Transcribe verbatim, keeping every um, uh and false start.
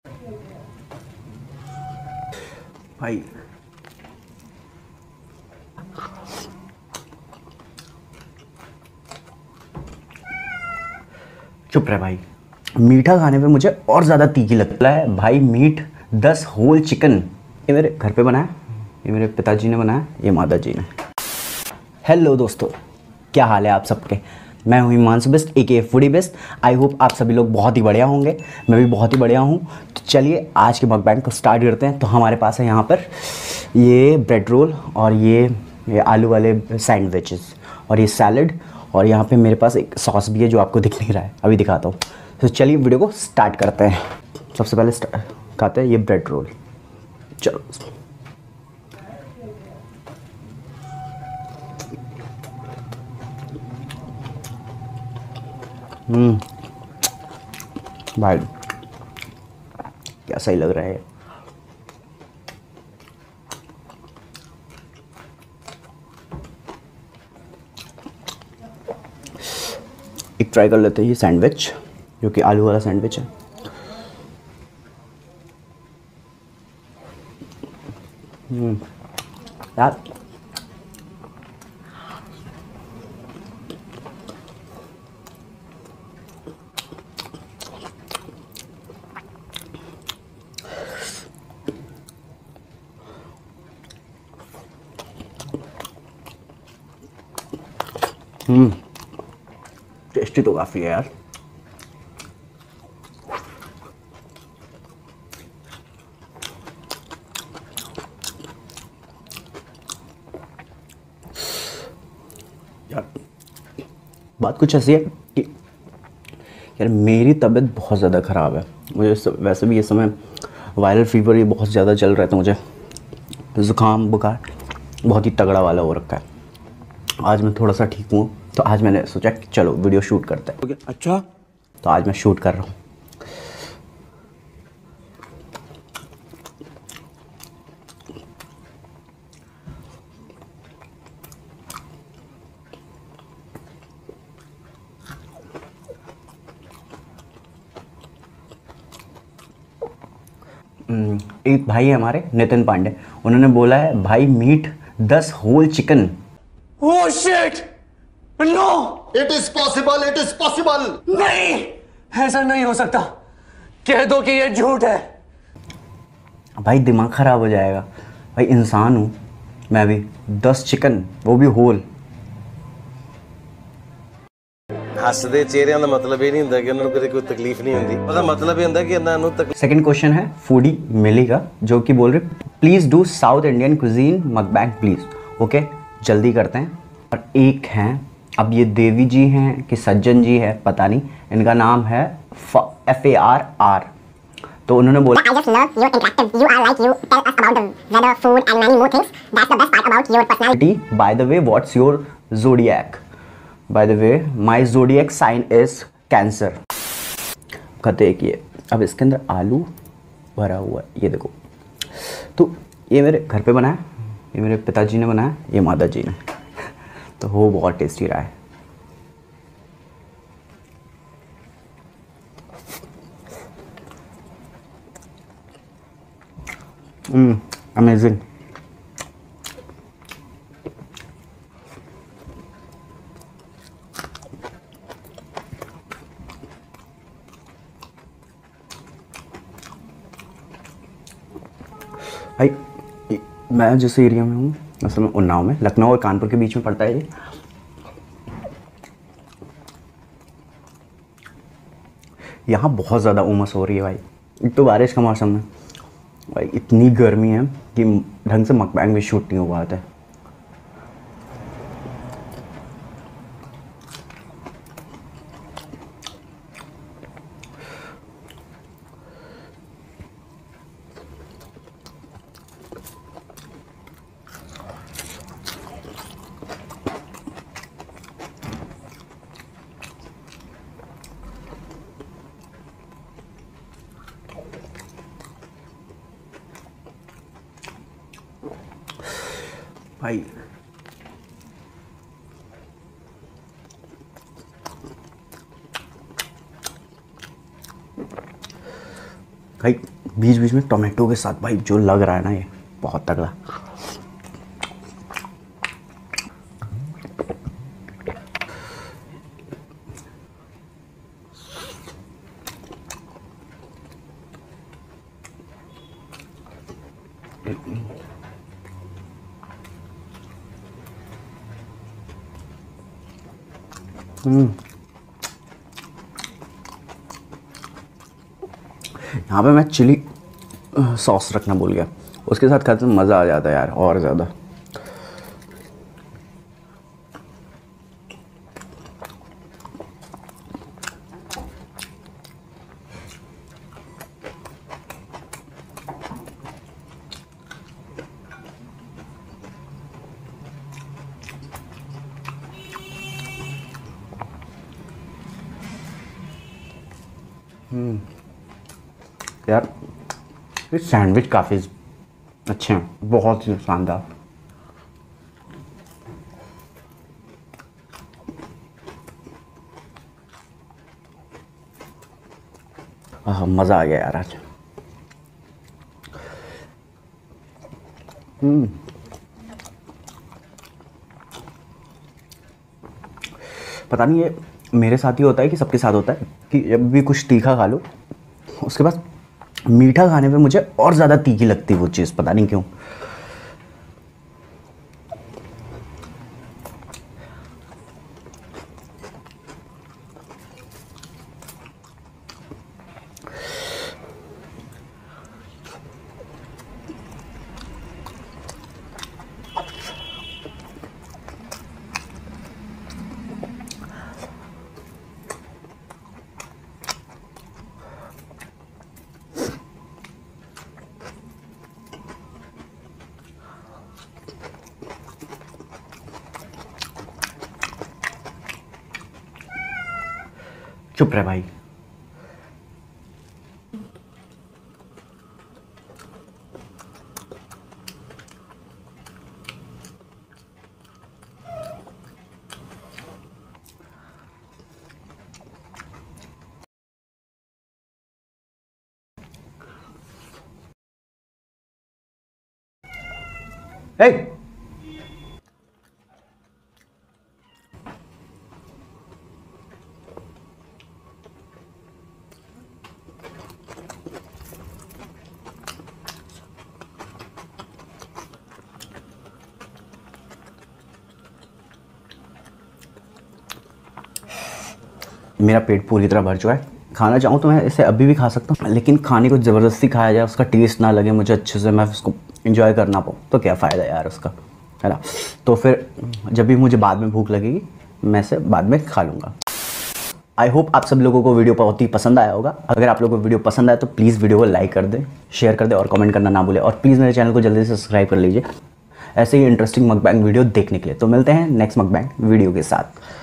भाई चुप रहे भाई। मीठा खाने पे मुझे और ज़्यादा तीखी लगता है भाई। मीट दस होल चिकन, ये मेरे घर पे बनाया, ये मेरे पिताजी ने बनाया, ये माता जी ने। हेलो दोस्तों, क्या हाल है आप सबके। मैं हूँ हिमांशु बेस्ट ए के फूडी बेस्ट। आई होप आप सभी लोग बहुत ही बढ़िया होंगे, मैं भी बहुत ही बढ़िया हूँ। तो चलिए आज के मकबैंग को स्टार्ट करते हैं। तो हमारे पास है यहाँ पर ये ब्रेड रोल और ये ये आलू वाले सैंडविचेस और ये सैलड, और यहाँ पे मेरे पास एक सॉस भी है जो आपको दिख नहीं रहा है, अभी दिखाता हूँ। तो चलिए वीडियो को स्टार्ट करते हैं। सबसे पहले खाते हैं ये ब्रेड रोल। चलो हम्म भाई क्या सही लग रहा है। एक ट्राई कर लेते हैं ये सैंडविच, जो कि आलू वाला सैंडविच है। हम्म यार हम्म टेस्टी तो काफ़ी है यार। यार बात कुछ ऐसी है कि यार मेरी तबीयत बहुत ज़्यादा ख़राब है। मुझे वैसे भी ये समय वायरल फीवर ये बहुत ज़्यादा चल रहा है, तो मुझे ज़ुकाम बुखार बहुत ही तगड़ा वाला हो रखा है। आज मैं थोड़ा सा ठीक हूँ, तो आज मैंने सोचा कि चलो वीडियो शूट करते हैं। okay, अच्छा तो आज मैं शूट कर रहा हूँ। एक भाई है हमारे नितिन पांडे, उन्होंने बोला है भाई meet this whole chicken. Oh shit! No! It is possible, it is possible. नहीं, ऐसा नहीं हो सकता। कह दो कि ये झूठ है। भाई दिमाग खराब हो जाएगा। भाई इंसान हूँ मैं भी, दस चिकन वो भी होल। हसदे चेहरिਆਂ ਦਾ मतलब ये नहीं ਹੁੰਦਾ कि उन्होंने कभी कोई तकलीफ नहीं होती। ਉਹਦਾ मतलब ये ਹੁੰਦਾ कि ਇਹਨਾਂ ਨੂੰ तकलीफ। सेकंड क्वेश्चन है फूडी मिली का, जो कि बोल रहे please do South Indian cuisine mukbang please. Okay जल्दी करते हैं। और एक हैं, अब ये देवी जी हैं कि सज्जन जी है पता नहीं, इनका नाम है एफ ए आर आर। तो उन्होंने बोला I just love your interactive. You are like you tell us about the weather, food and many more things. That's the best part about your personality. By the way what's your zodiac. By the way my zodiac sign is cancer. कहते हैं कि ये अब इसके अंदर आलू भरा हुआ है, ये देखो। तो ये मेरे घर पे बनाया, ये मेरे पिताजी ने बनाया, ये माता जी ने। तो वो बहुत टेस्टी रहा है। Hmm amazing. भाई मैं जिस एरिया में हूँ, असल में उन्नाव में, लखनऊ और कानपुर के बीच में पड़ता है ये। यहाँ बहुत ज़्यादा उमस हो रही है भाई। एक तो बारिश का मौसम है भाई, इतनी गर्मी है कि ढंग से मकबैंग भी शूट नहीं हो पाता है। भाई भाई बीच बीच में टोमेटो के साथ भाई जो लग रहा है ना, ये बहुत तगड़ा। हम्म यहाँ पे मैं चिली सॉस रखना भूल गया, उसके साथ खाते मज़ा आ जाता है यार और ज़्यादा। हम्म यार ये सैंडविच काफ़ी अच्छे हैं, बहुत ही शानदार। हाँ मज़ा आ गया यार आज। हम्म पता नहीं ये मेरे साथ ही होता है कि सबके साथ होता है कि जब भी कुछ तीखा खा लो उसके बाद मीठा खाने पे मुझे और ज़्यादा तीखी लगती है वो चीज़, पता नहीं क्यों। चुप रहे भाई। Hey! मेरा पेट पूरी तरह भर चुका है। खाना चाहूँ तो मैं इसे अभी भी खा सकता हूँ, लेकिन खाने को ज़बरदस्ती खाया जाए, उसका टेस्ट ना लगे मुझे अच्छे से, मैं उसको एंजॉय करना पाऊँ तो क्या फ़ायदा यार उसका, है ना। तो फिर जब भी मुझे बाद में भूख लगेगी मैं इसे बाद में खा लूँगा। आई होप आप सब लोगों को वीडियो बहुत ही पसंद आया होगा। अगर आप लोगों को वीडियो पसंद आया तो प्लीज़ वीडियो को लाइक कर दें, शेयर कर दें और कमेंट करना ना भूलें। और प्लीज़ मेरे चैनल को जल्दी से सब्सक्राइब कर लीजिए ऐसे ही इंटरेस्टिंग मकबैंग वीडियो देखने के लिए। तो मिलते हैं नेक्स्ट मकबैंग वीडियो के साथ।